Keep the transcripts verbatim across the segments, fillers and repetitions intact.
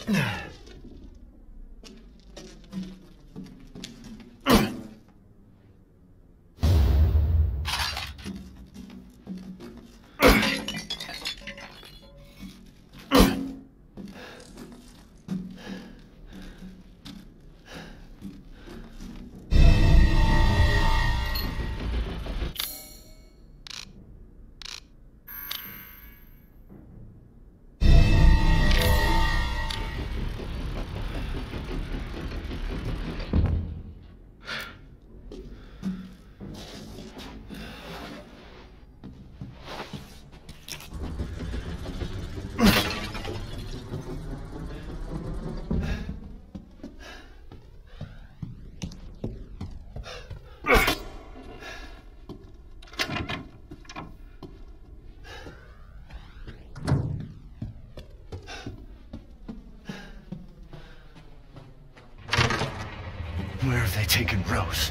Where have they taken Rose?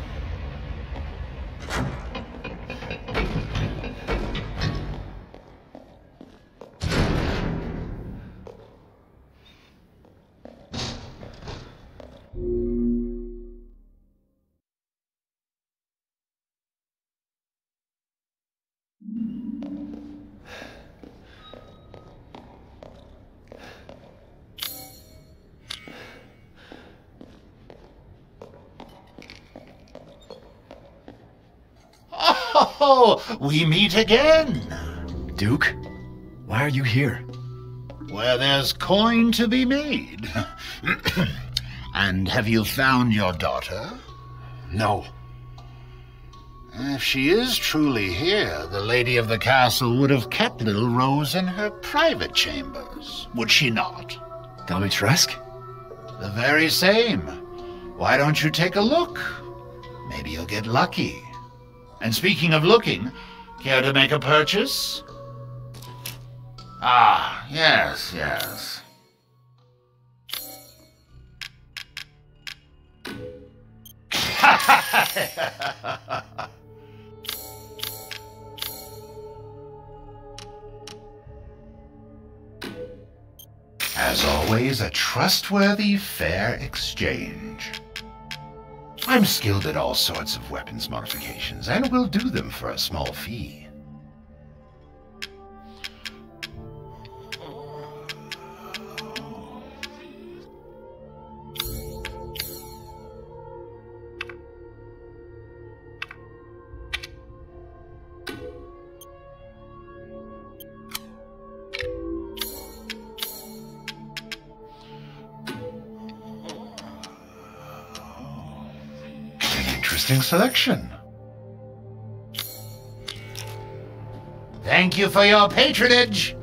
Oh, we meet again. Duke, why are you here? Where there's coin to be made. And have you found your daughter? No. If she is truly here, the lady of the castle would have kept little Rose in her private chambers, would she not? Dimitrescu? The very same. Why don't you take a look? Maybe you'll get lucky. And speaking of looking, care to make a purchase? Ah, yes, yes. As always, a trustworthy, fair exchange. I'm skilled at all sorts of weapons modifications, and will do them for a small fee. Interesting selection. Thank you for your patronage.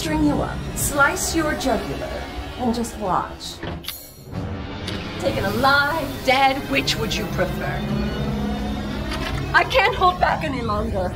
string you up, slice your jugular, and just watch. Taken alive, dead, which would you prefer? I can't hold back any longer.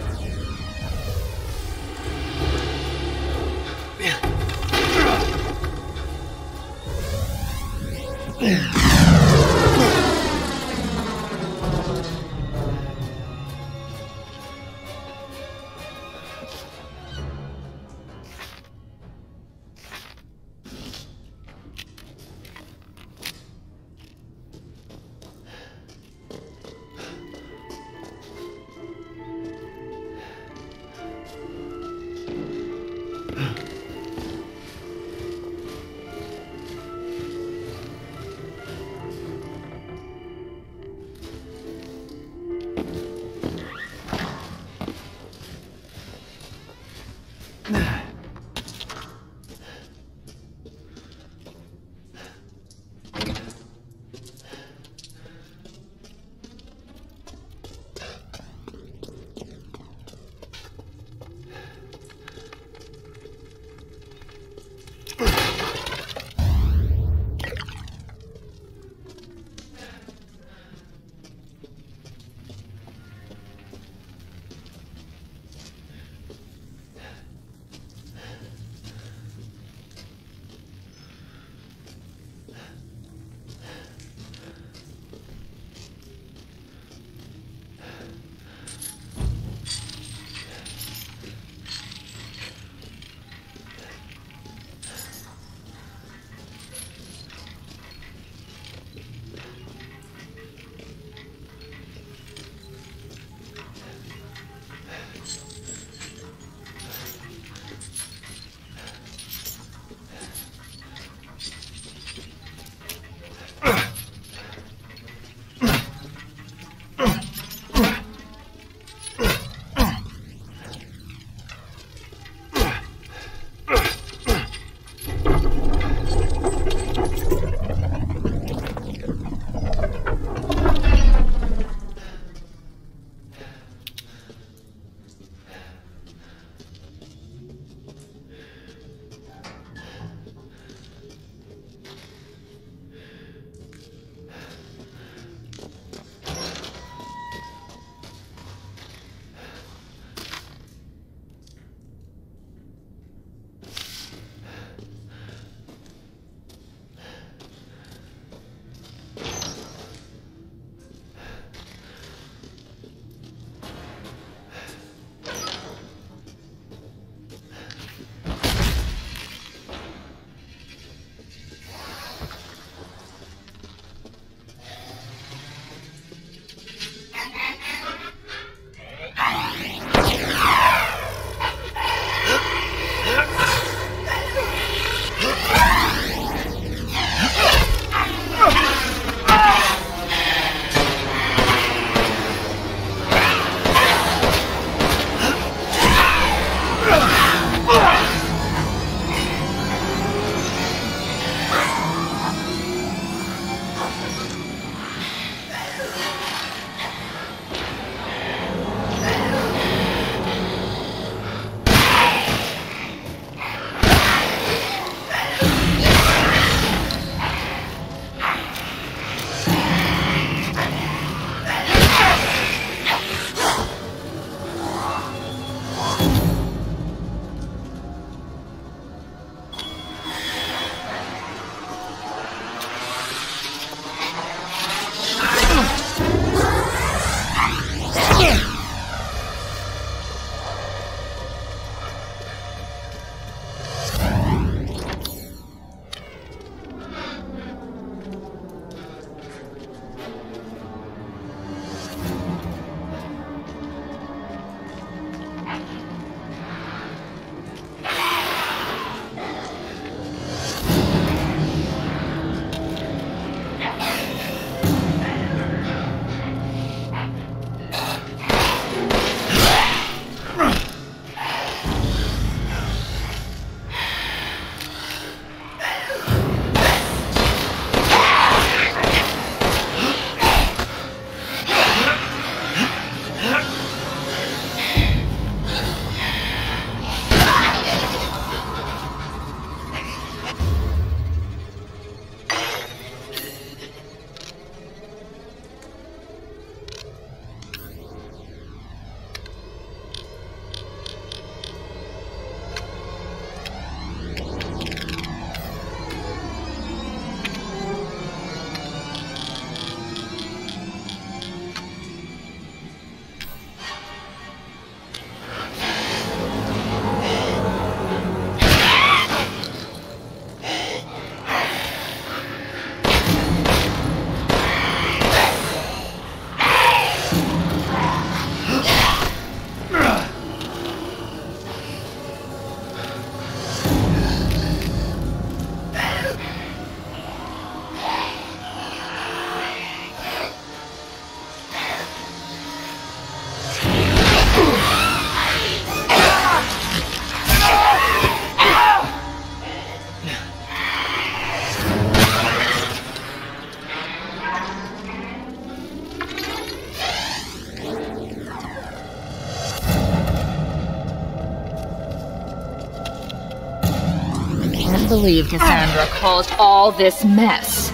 believe Cassandra caused all this mess.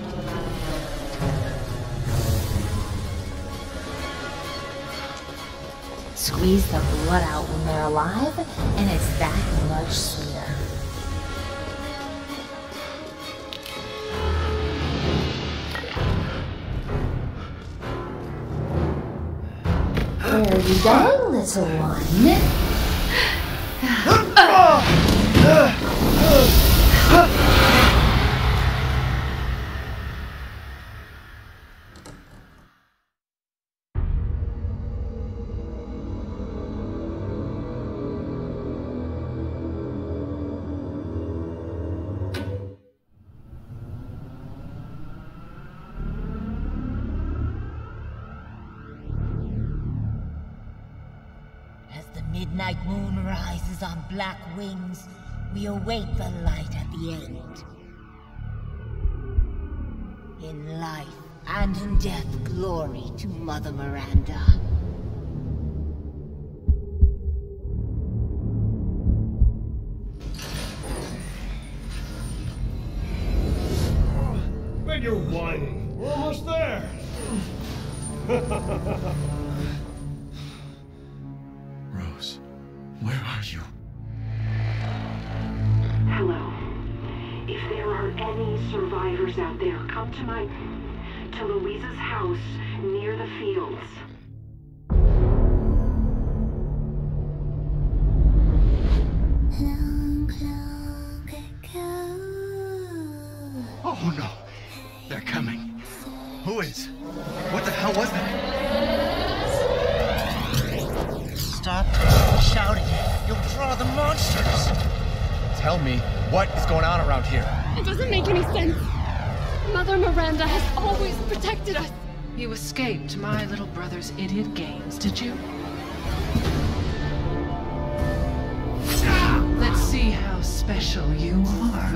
Squeeze the blood out when they're alive, and it's that much sweeter. Where are you going, little one? Midnight moon rises on black wings. We await the light at the end. In life and in death, glory to Mother Miranda. But you're whining. We're almost there. Rose, where are you? Hello. If there are any survivors out there, come to my... to Louisa's house near the fields. Oh no! They're coming. Who is? What the hell was that? Stop shouting. You'll draw the monsters. Tell me, what is going on around here? It doesn't make any sense. Mother Miranda has always protected us. You escaped my little brother's idiot games, did you? Let's see how special you are.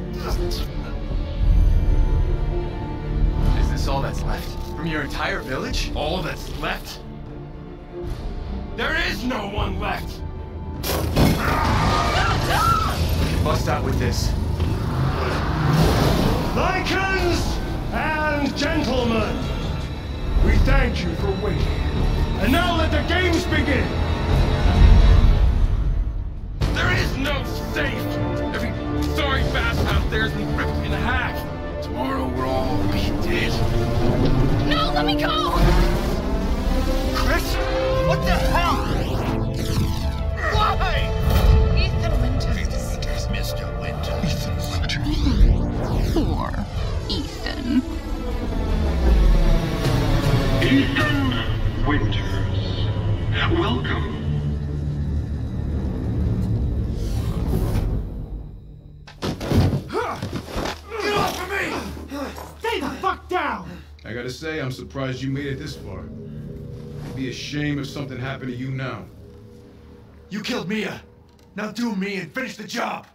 Is this all that's left? From your entire village? All that's left? There is no one left! Bust out with this. Lycans and gentlemen, we thank you for waiting. And now let the games begin! There is no safe! Every sorry bastard out there has been ripped in half. Tomorrow we'll all be dead. No, let me go! Chris? What the hell? Why? Ethan Winters. Mister Winters. Ethan Winters. Poor Ethan. Ethan Winters. Welcome. Get off of me! Stay the fuck down! I gotta say, I'm surprised you made it this far. It'd be a shame if something happened to you now. You killed Mia. Now do me and finish the job.